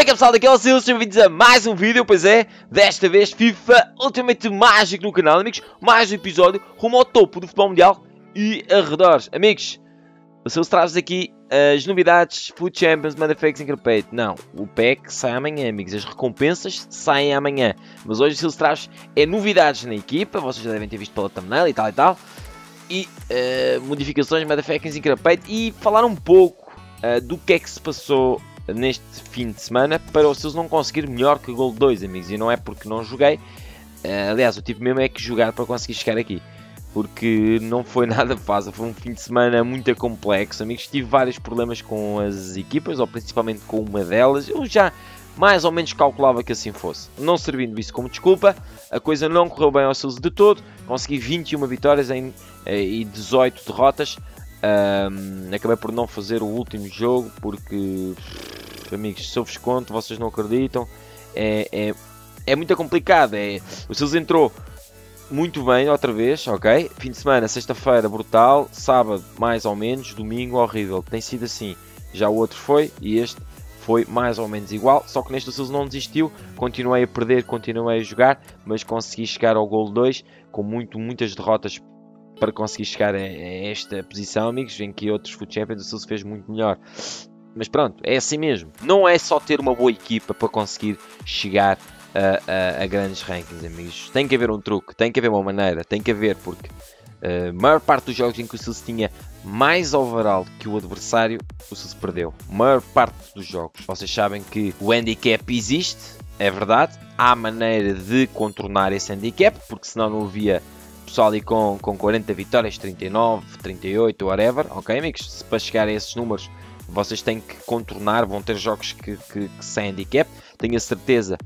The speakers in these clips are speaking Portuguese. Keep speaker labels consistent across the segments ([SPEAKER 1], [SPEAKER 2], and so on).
[SPEAKER 1] Como é que é, pessoal? Daqui é o Silvio, sejam bem-vindos a mais um vídeo, pois é, desta vez FIFA Ultimate Mágico no canal, amigos. Mais um episódio rumo ao topo do futebol mundial e arredores. Amigos, o Silvio traz aqui as novidades Foot Champions, Motherfucking Increpate. Não, o pack sai amanhã, amigos, as recompensas saem amanhã. Mas hoje o Silvio traz novidades na equipa, vocês já devem ter visto pela thumbnail e tal e tal. E modificações, Motherfucking Increpate e falar um pouco do que é que se passou neste fim de semana para o Silvio não conseguir melhor que o Gold 2, amigos. E não é porque não joguei, aliás, eu tive mesmo é que jogar para conseguir chegar aqui, porque não foi nada fácil, foi um fim de semana muito complexo, amigos. Tive vários problemas com as equipas, ou principalmente com uma delas. Eu já mais ou menos calculava que assim fosse, não servindo isso como desculpa. A coisa não correu bem ao Silvio de todo, consegui 21 vitórias e 18 derrotas. Acabei por não fazer o último jogo porque, amigos, se eu vos conto, vocês não acreditam, é muito complicado. O Silvio entrou muito bem outra vez, ok? Fim de semana, sexta-feira brutal, sábado mais ou menos, domingo horrível. Tem sido assim, já o outro foi e este foi mais ou menos igual, só que neste o Silvio não desistiu, continuei a perder, continuei a jogar, mas consegui chegar ao Gold 2 com muitas derrotas para conseguir chegar a esta posição, amigos, em que outros Foot Champions o Silvio fez muito melhor. Mas pronto, é assim mesmo. Não é só ter uma boa equipa para conseguir chegar a grandes rankings, amigos. Tem que haver um truque, tem que haver uma maneira, tem que haver, porque a maior parte dos jogos em que o Silvio tinha mais overall que o adversário, o Silvio perdeu. A maior parte dos jogos. Vocês sabem que o handicap existe, é verdade. Há maneira de contornar esse handicap, porque senão não havia pessoal ali com 40 vitórias, 39, 38, whatever, ok, amigos? Se para chegar a esses números vocês têm que contornar, vão ter jogos que sem handicap. Tenho a certeza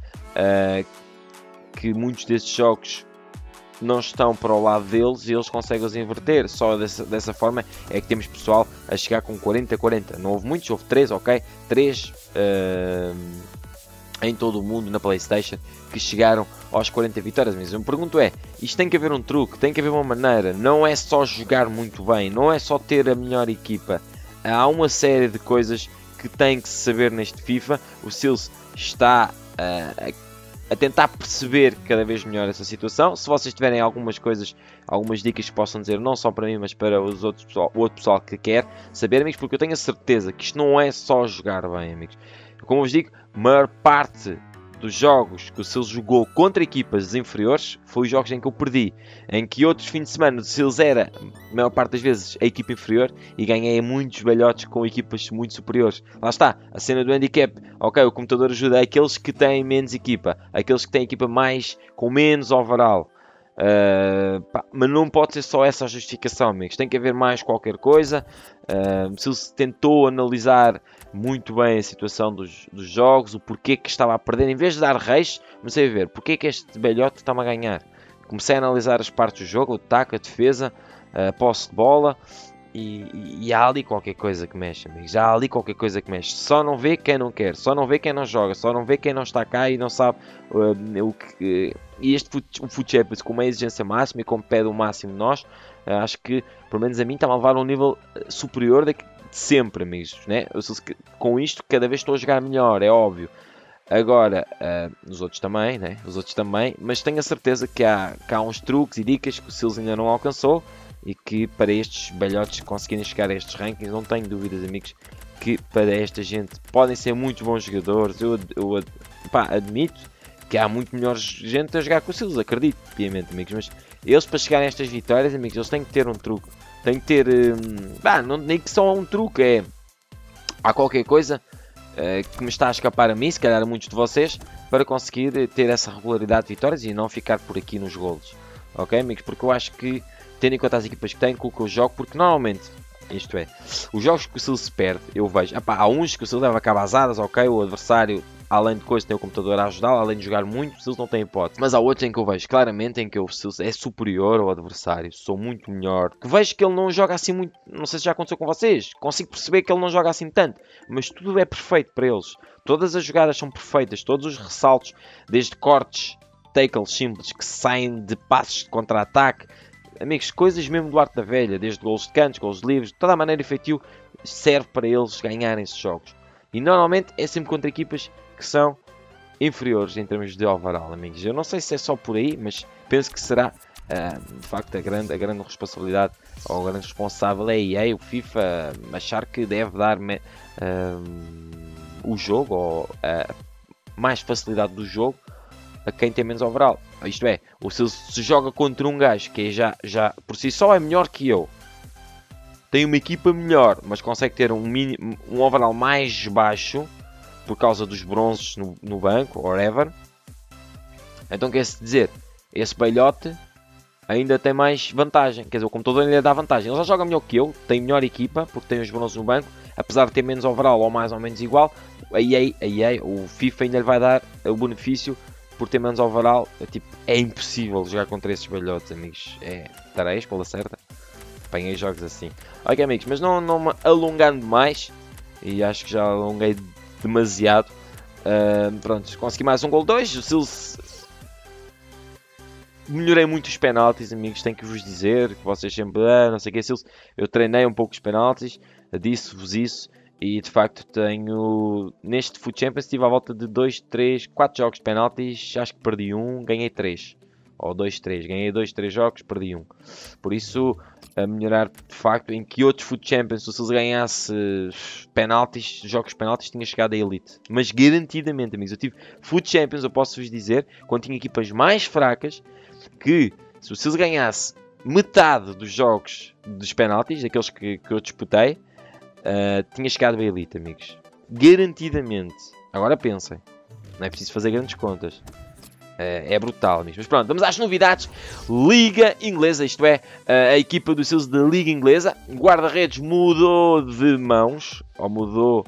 [SPEAKER 1] que muitos desses jogos não estão para o lado deles e eles conseguem os inverter. Só dessa forma é que temos pessoal a chegar com 40-40. Não houve muitos, houve 3, ok? 3 em todo o mundo na PlayStation que chegaram aos 40 vitórias. Mas eu me pergunto isto tem que haver um truque, tem que haver uma maneira. Não é só jogar muito bem, não é só ter a melhor equipa. Há uma série de coisas que tem que se saber neste FIFA. O Silvio está a tentar perceber cada vez melhor essa situação. Se vocês tiverem algumas coisas, algumas dicas que possam dizer, não só para mim, mas para o outro pessoal que quer saber, amigos, porque eu tenho a certeza que isto não é só jogar bem, amigos. Como vos digo, a maior parte dos jogos que o Silvio jogou contra equipas inferiores foi os jogos em que eu perdi, em que outros fins de semana o Silvio era, a maior parte das vezes, a equipa inferior e ganhei muitos balhotes com equipas muito superiores. Lá está, a cena do handicap. Ok, o computador ajuda aqueles que têm menos equipa, aqueles que têm equipa com menos overall. Mas não pode ser só essa a justificação, amigos. Tem que haver mais qualquer coisa. O Silvio tentou analisar muito bem a situação dos jogos, o porquê que estava a perder. Em vez de dar reis, comecei a ver porquê que este velhote está-me a ganhar. Comecei a analisar as partes do jogo, o ataque, a defesa, a posse de bola, e há ali qualquer coisa que mexe, amigos. Há ali qualquer coisa que mexe. Só não vê quem não quer, só não vê quem não joga, só não vê quem não está cá e não sabe o que. E este Foot Champions com uma exigência máxima e com pede o máximo de nós, acho que, pelo menos a mim, está a levar a um nível superior de sempre, amigos, né? Com isto cada vez estou a jogar melhor, é óbvio. Agora, os outros também, né? Os outros também, mas tenho a certeza que há uns truques e dicas que o Silvio ainda não alcançou e que para estes balhotes conseguirem chegar a estes rankings, não tenho dúvidas, amigos, que para esta gente podem ser muito bons jogadores. Eu admito que há muito melhor gente a jogar com o Silvio, acredito, piamente, amigos, mas eles para chegarem a estas vitórias, amigos, eles têm que ter um truque. Tem que ter, não nem que só um truque, há qualquer coisa que me está a escapar a mim, se calhar a muitos de vocês, para conseguir ter essa regularidade de vitórias e não ficar por aqui nos golos, ok, amigos? Porque eu acho que, tendo em conta as equipas que têm, com o que eu jogo, porque normalmente, isto é, os jogos que o Silvio se perde, eu vejo, há uns que o Silvio leva cabazadas, ok, o adversário, além de coisa, tem o computador a ajudá-lo, além de jogar muito, o Silvio não tem hipótese. Mas há outros em que eu vejo claramente em que o Silvio é superior ao adversário, sou muito melhor. Que vejo que ele não joga assim muito, não sei se já aconteceu com vocês, consigo perceber que ele não joga assim tanto, mas tudo é perfeito para eles. Todas as jogadas são perfeitas, todos os ressaltos, desde cortes, tackles simples que saem de passos de contra-ataque, amigos, coisas mesmo do arte da velha, desde gols de cantos, gols livres, toda a maneira efetiva serve para eles ganharem esses jogos. E normalmente é sempre contra equipas que são inferiores em termos de overall, amigos. Eu não sei se é só por aí, mas penso que será de facto a grande responsabilidade, ou a grande responsável é a EA, o FIFA, achar que deve dar o jogo, ou mais facilidade do jogo a quem tem menos overall. Isto é, ou se joga contra um gajo que é já por si só é melhor que eu, tem uma equipa melhor, mas consegue ter um overall mais baixo por causa dos bronzes no banco, or whatever. Então quer-se dizer, esse velhote ainda tem mais vantagem. Quer dizer, o computador ainda dá vantagem. Ele já joga melhor que eu, tem melhor equipa, porque tem os bronzes no banco. Apesar de ter menos overall ou mais ou menos igual, a EA, o FIFA ainda lhe vai dar o benefício por ter menos overall. É impossível jogar contra esses velhotes, amigos. Estarei a escola certa. Apanhei jogos assim. Ok, amigos, mas não me alongando mais, e acho que já alonguei demasiado. Pronto, consegui mais um gol 2. O Sills, melhorei muito os penaltis, amigos. Tenho que vos dizer que vocês sempre, não sei o que, Sills. Eu treinei um pouco os penaltis, disse-vos isso. E de facto tenho, neste Foot Champions, tive à volta de 2, 3, 4 jogos de penaltis. Acho que perdi um, ganhei 3. Ou 2, 3. Ganhei 2, 3 jogos, perdi um. Por isso, a melhorar de facto. Em que outros Foot Champions, se eles ganhasse penaltis, jogos de penaltis, tinha chegado à Elite. Mas garantidamente, amigos, eu tive Foot Champions, eu posso vos dizer, quando tinha equipas mais fracas, que se o Sills ganhasse metade dos jogos dos penaltis, daqueles que eu disputei, tinha chegado à Elite, amigos. Garantidamente. Agora pensem, não é preciso fazer grandes contas. É brutal, amigos. Mas pronto, vamos às novidades. Liga Inglesa, isto é, a equipa do Sills da Liga Inglesa. Guarda-redes mudou de mãos, ou mudou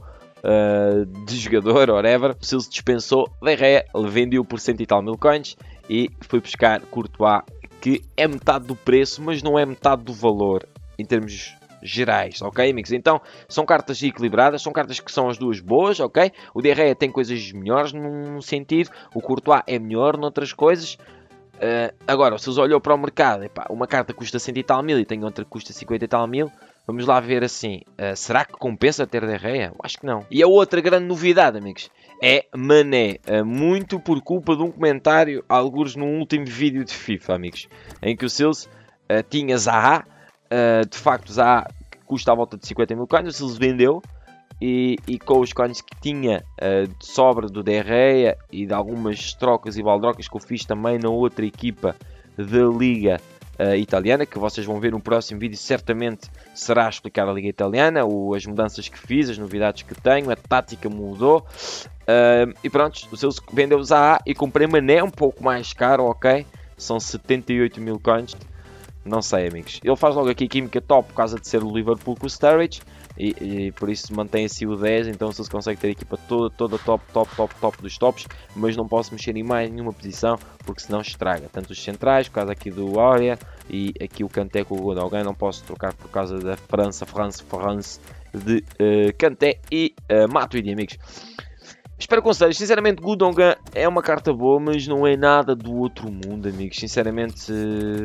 [SPEAKER 1] de jogador, whatever. O Sills dispensou De Gea, ele vendeu por 100 e tal mil coins e foi buscar Courtois, que é metade do preço, mas não é metade do valor em termos gerais, ok, amigos? Então, são cartas equilibradas, são cartas que são as duas boas, ok? O De Gea tem coisas melhores num sentido, o Courtois é melhor noutras coisas. Agora, se você olhou para o mercado, uma carta custa 100 e tal mil e tem outra que custa 50 e tal mil, vamos lá ver assim, será que compensa ter De Gea? Eu acho que não. E a outra grande novidade, amigos, é Mané, muito por culpa de um comentário, alguns no último vídeo de FIFA, amigos, em que o Sills tinha Zaha. De facto, Zaha custa à volta de 50 mil coins, o Sills vendeu e com os coins que tinha de sobra do De Gea e de algumas trocas e baldrocas que eu fiz também na outra equipa da Liga Italiana, que vocês vão ver no próximo vídeo, certamente será explicar a Liga Italiana, as mudanças que fiz, as novidades que tenho, a tática mudou. E pronto, o Sills vendeu o Zaha e comprei Mané um pouco mais caro, ok? São 78 mil coins. Não sei, amigos. Ele faz logo aqui química top por causa de ser o Liverpool com o Sturridge. E por isso mantém assim o 10. Então se ele consegue ter a equipa toda top dos tops. Mas não posso mexer em mais nenhuma posição, porque senão estraga. Tanto os centrais, por causa aqui do Aria. E aqui o Kanté com o Gundogan. Não posso trocar por causa da France de Kanté e Matuidi, amigos. Espero que conselhos. Sinceramente, Gundogan é uma carta boa, mas não é nada do outro mundo, amigos. Sinceramente,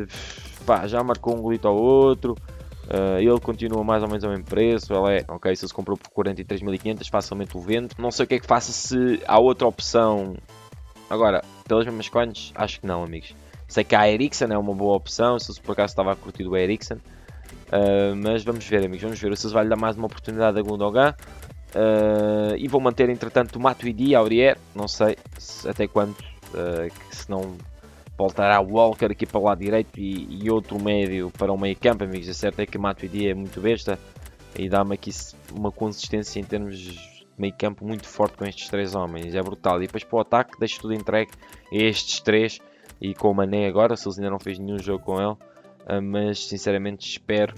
[SPEAKER 1] já marcou um golito ao outro. Ele continua mais ou menos ao mesmo preço. Ele ok, se ele se comprou por 43.500, facilmente o vendo. Não sei o que é que faça se há outra opção. Agora, pelas mesmas coins, acho que não, amigos. Sei que a Eriksen é uma boa opção, se por acaso estava a curtir o Eriksen. Mas vamos ver, amigos, vamos ver. Se vai lhe dar mais uma oportunidade a Gundogan. E vou manter entretanto o Matuidi e Aurier, não sei até quando, se não voltará o Walker aqui para o lado direito e outro médio para o meio campo, amigos. A certo é que o Matuidi é muito besta e dá-me aqui uma consistência em termos de meio campo muito forte com estes três homens, é brutal. E depois para o ataque deixo tudo entregue a estes três e com o Mané agora, se eles ainda não fez nenhum jogo com ele, mas sinceramente espero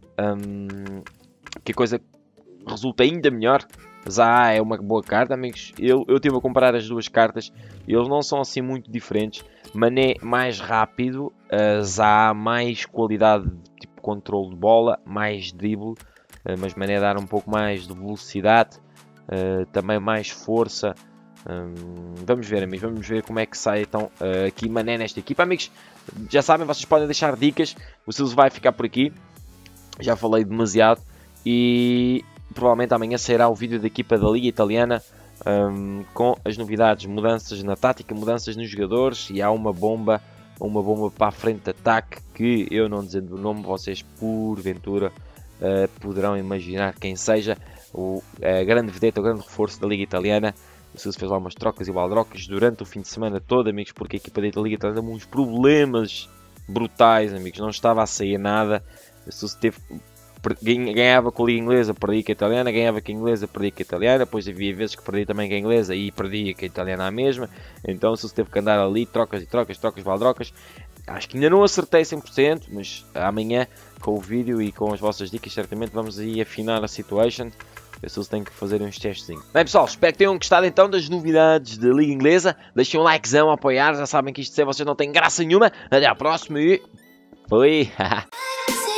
[SPEAKER 1] que a coisa resulta ainda melhor. Zaha é uma boa carta, amigos. Eu estive a comparar as duas cartas, eles não são assim muito diferentes. Mané mais rápido, Zaha mais qualidade, tipo controle de bola, mais drible, mas Mané dar um pouco mais de velocidade, também mais força. Vamos ver, amigos, vamos ver como é que sai então aqui Mané nesta equipa, amigos. Já sabem, vocês podem deixar dicas. O Sills vai ficar por aqui, já falei demasiado e provavelmente amanhã sairá o vídeo da equipa da Liga Italiana com as novidades, mudanças na tática, mudanças nos jogadores, e há uma bomba para a frente de ataque que eu, não dizendo o nome, vocês porventura poderão imaginar quem seja, a grande vedeta, o grande reforço da Liga Italiana. O Sousa fez lá umas trocas e baldrocas durante o fim de semana todo, amigos, porque a equipa da Liga Italiana teve uns problemas brutais, amigos, não estava a sair nada. O Sousa ganhava com a Liga Inglesa, perdia com a Italiana, ganhava com a Inglesa, perdia com a Italiana, depois havia vezes que perdia também com a Inglesa e perdia com a Italiana à mesma, então o Sousa teve que andar ali, trocas, baldrocas. Acho que ainda não acertei 100%, mas amanhã com o vídeo e com as vossas dicas certamente vamos aí afinar a situation. Eu só tenho que fazer uns testezinhos. Bem pessoal, espero que tenham gostado então das novidades da Liga Inglesa. Deixem um likezão a apoiar, já sabem que isto sem vocês não tem graça nenhuma. Até à próxima e... Foi!